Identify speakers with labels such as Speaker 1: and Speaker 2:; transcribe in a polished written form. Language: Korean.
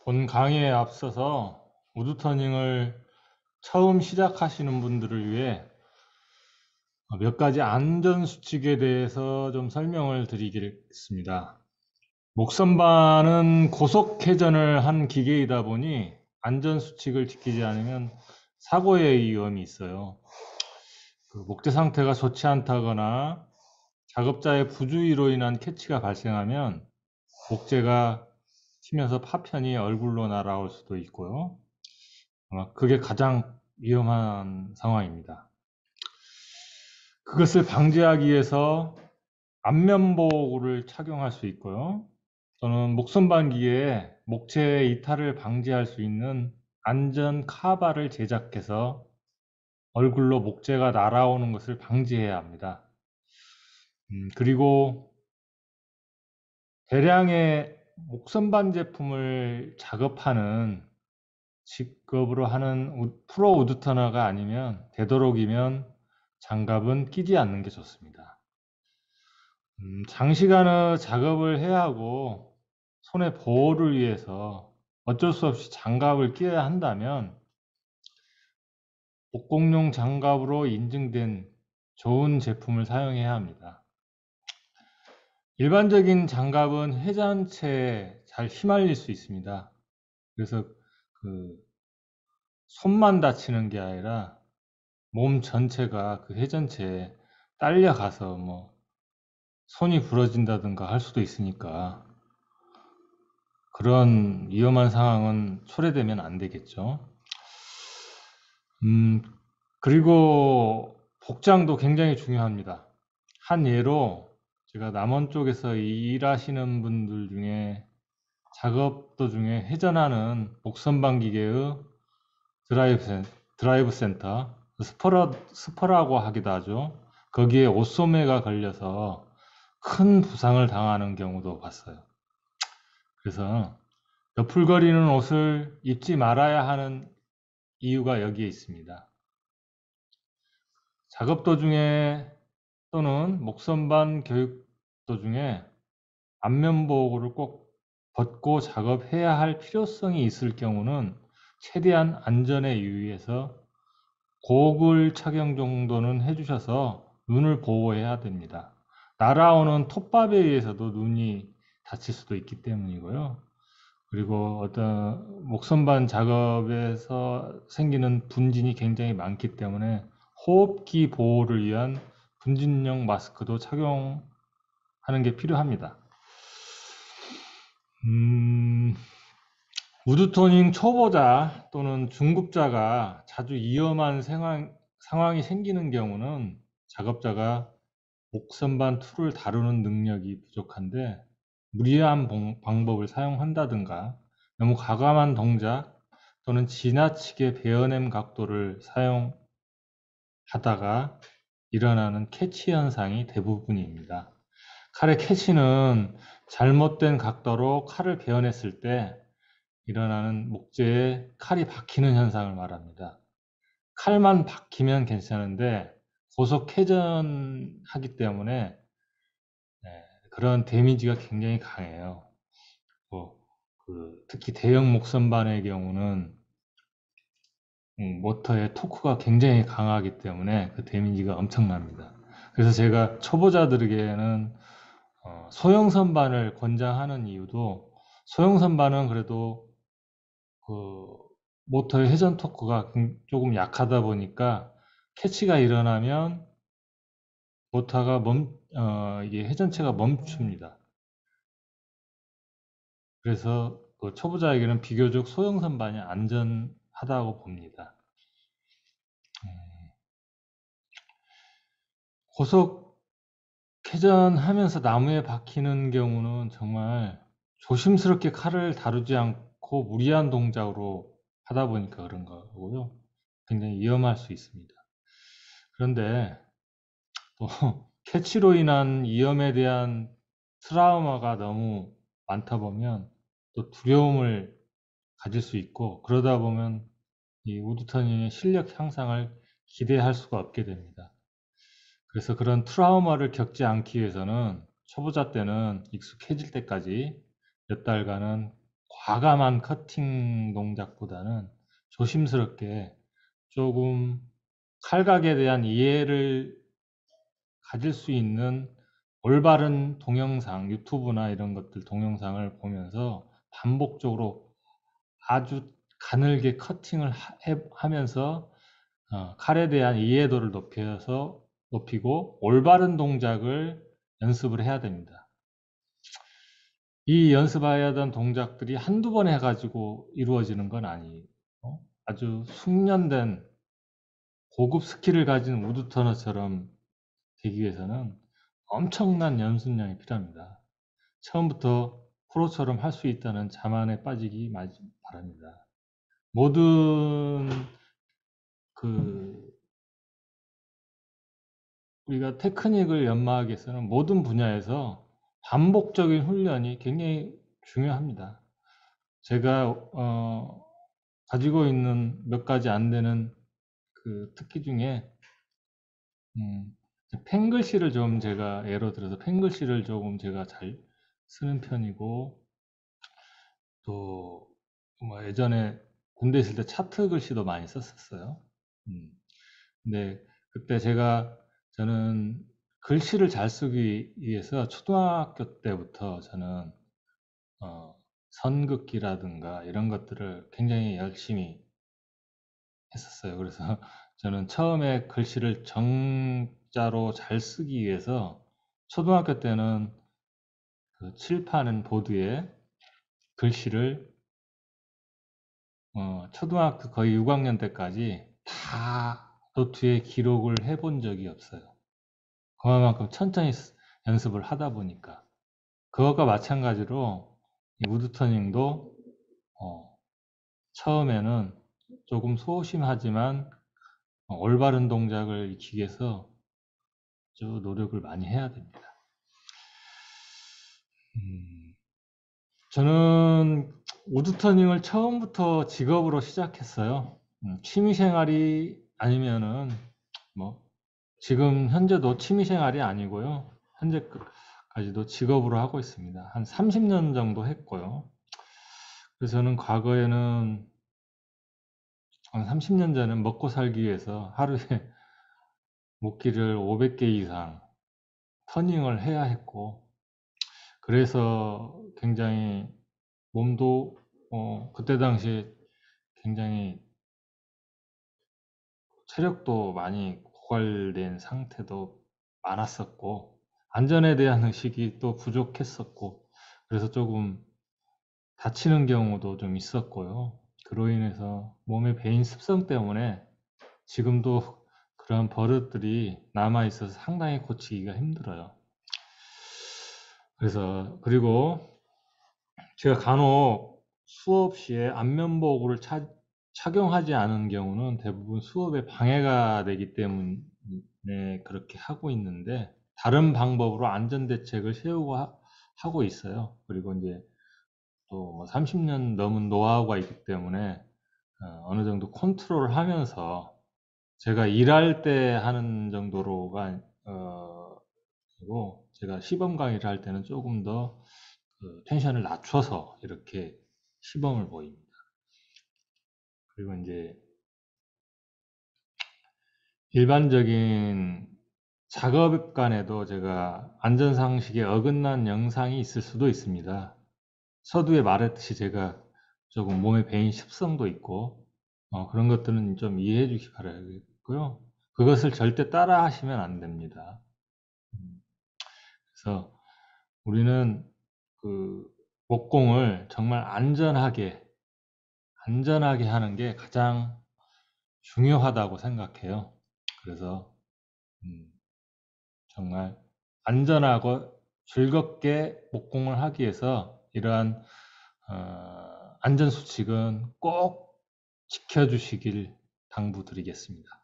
Speaker 1: 본 강의에 앞서서 우드터닝을 처음 시작하시는 분들을 위해 몇 가지 안전수칙에 대해서 좀 설명을 드리겠습니다. 목선반은 고속 회전을 한 기계이다 보니 안전수칙을 지키지 않으면 사고의 위험이 있어요. 목재 상태가 좋지 않다거나 작업자의 부주의로 인한 캐치가 발생하면 목재가 튀면서 파편이 얼굴로 날아올 수도 있고요. 그게 가장 위험한 상황입니다. 그것을 방지하기 위해서 안면보호구를 착용할 수 있고요. 또는 목선반 기계에 목재 이탈을 방지할 수 있는 안전 카바를 제작해서 얼굴로 목재가 날아오는 것을 방지해야 합니다. 그리고 대량의 목선반 제품을 작업하는 직업으로 하는 프로 우드터너가 아니면 되도록이면 장갑은 끼지 않는 게 좋습니다. 장시간의 작업을 해야 하고 손의 보호를 위해서 어쩔 수 없이 장갑을 끼어야 한다면 목공용 장갑으로 인증된 좋은 제품을 사용해야 합니다. 일반적인 장갑은 회전체에 잘 휘말릴 수 있습니다. 그래서 손만 다치는 게 아니라 몸 전체가 그 회전체에 딸려가서 손이 부러진다든가 할 수도 있으니까 그런 위험한 상황은 초래되면 안 되겠죠. 그리고 복장도 굉장히 중요합니다. 한 예로 제가 남원 쪽에서 일하시는 분들 중에 작업 도중에 회전하는 목선반 기계의 드라이브 센터, 스퍼라고 하기도 하죠. 거기에 옷소매가 걸려서 큰 부상을 당하는 경우도 봤어요. 그래서 너풀거리는 옷을 입지 말아야 하는 이유가 여기에 있습니다. 작업 도중에 또는 목선반 교육 도중에 안면보호구를 꼭 벗고 작업해야 할 필요성이 있을 경우는 최대한 안전에 유의해서 고글 착용 정도는 해주셔서 눈을 보호해야 됩니다. 날아오는 톱밥에 의해서도 눈이 다칠 수도 있기 때문이고요. 그리고 어떤 목선반 작업에서 생기는 분진이 굉장히 많기 때문에 호흡기 보호를 위한 분진용 마스크도 착용하는 게 필요합니다. 우드토닝 초보자 또는 중급자가 자주 위험한 상황이 생기는 경우는 작업자가 목선반 툴을 다루는 능력이 부족한데 무리한 방법을 사용한다든가 너무 과감한 동작 또는 지나치게 베어냄 각도를 사용하다가 일어나는 캐치 현상이 대부분입니다. 칼의 캐치는 잘못된 각도로 칼을 베어냈을 때 일어나는 목재에 칼이 박히는 현상을 말합니다. 칼만 박히면 괜찮은데 고속 회전하기 때문에 그런 데미지가 굉장히 강해요. 특히 대형 목선반의 경우는 모터의 토크가 굉장히 강하기 때문에 그 데미지가 엄청납니다. 그래서 제가 초보자들에게는 소형 선반을 권장하는 이유도 소형 선반은 그래도 모터의 회전 토크가 조금 약하다 보니까 캐치가 일어나면 모터가 이게 회전체가 멈춥니다. 그래서 초보자에게는 비교적 소형 선반이 안전하다고 봅니다. 고속 회전하면서 나무에 박히는 경우는 정말 조심스럽게 칼을 다루지 않고 무리한 동작으로 하다 보니까 그런 거고요. 굉장히 위험할 수 있습니다. 그런데 또 캐치로 인한 위험에 대한 트라우마가 너무 많다 보면 또 두려움을 가질 수 있고 그러다 보면 이 우드터닝의 실력 향상을 기대할 수가 없게 됩니다. 그래서 그런 트라우마를 겪지 않기 위해서는 초보자 때는 익숙해질 때까지 몇 달간은 과감한 커팅 동작보다는 조심스럽게 조금 칼각에 대한 이해를 가질 수 있는 올바른 동영상, 유튜브나 이런 것들 동영상을 보면서 반복적으로 아주 가늘게 커팅을 하면서 칼에 대한 이해도를 높이고 올바른 동작을 연습을 해야 됩니다. 이 연습해야 하던 동작들이 한두 번 해가지고 이루어지는 건 아니에요. 아주 숙련된 고급 스킬을 가진 우드터너처럼 되기 위해서는 엄청난 연습량이 필요합니다. 처음부터 프로처럼 할 수 있다는 자만에 빠지기 바랍니다. 모든 우리가 테크닉을 연마하기 위해서는 모든 분야에서 반복적인 훈련이 굉장히 중요합니다. 제가 가지고 있는 몇 가지 안 되는 특기 중에 펜글씨를 좀 제가 예로 들어서 펜글씨를 조금 제가 잘 쓰는 편이고, 또 뭐 예전에 군대 있을 때 차트 글씨도 많이 썼었어요. 근데 그때 저는 글씨를 잘 쓰기 위해서 초등학교 때부터 저는 선긋기라든가 이런 것들을 굉장히 열심히 했었어요. 그래서 저는 처음에 글씨를 정자로 잘 쓰기 위해서 초등학교 때는 칠판 보드에 글씨를 초등학교 거의 6학년 때까지 다 노트에 기록을 해본 적이 없어요. 그만큼 천천히 연습을 하다 보니까. 그것과 마찬가지로 이 우드터닝도 처음에는 조금 소심하지만 올바른 동작을 익히기 위해서 아주 노력을 많이 해야 됩니다. 저는 우드터닝을 처음부터 직업으로 시작했어요. 취미생활이 아니면은 뭐 지금 현재도 취미생활이 아니고요. 현재까지도 직업으로 하고 있습니다. 한 30년 정도 했고요. 그래서 저는 과거에는 한 30년 전에 먹고 살기 위해서 하루에 목기를 500개 이상 터닝을 해야 했고, 그래서 굉장히 몸도 그때 당시에 굉장히 체력도 많이 고갈된 상태도 많았었고, 안전에 대한 의식이 또 부족했었고, 그래서 조금 다치는 경우도 좀 있었고요. 그로 인해서 몸의 배인 습성 때문에 지금도 그런 버릇들이 남아 있어서 상당히 고치기가 힘들어요. 그리고 제가 간혹 수업 시에 안면보호구를 착용하지 않은 경우는 대부분 수업에 방해가 되기 때문에 그렇게 하고 있는데, 다른 방법으로 안전대책을 세우고 하고 있어요. 그리고 이제 또 30년 넘은 노하우가 있기 때문에 어느 정도 컨트롤을 하면서 제가 일할 때 하는 정도로가 아니고, 제가 시범 강의를 할 때는 조금 더 텐션을 낮춰서 이렇게 시범을 보입니다. 그리고 이제 일반적인 작업 간에도 제가 안전상식에 어긋난 영상이 있을 수도 있습니다. 서두에 말했듯이 제가 조금 몸에 배인 습성도 있고 그런 것들은 좀 이해해 주시 바라겠고요. 그것을 절대 따라 하시면 안 됩니다. 그래서 우리는 목공을 정말 안전하게 하는 게 가장 중요하다고 생각해요. 그래서 정말 안전하고 즐겁게 목공을 하기 위해서 이러한 안전수칙은 꼭 지켜주시길 당부드리겠습니다.